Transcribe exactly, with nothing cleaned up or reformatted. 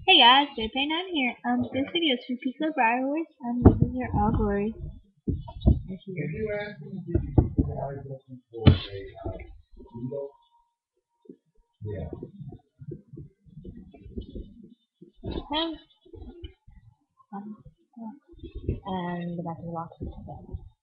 Hey guys, J P nine here. Um, this video is for Peaceloverbreyerhorse. Um, this is your all glory. Right here. Um, um, and the back of the box is together.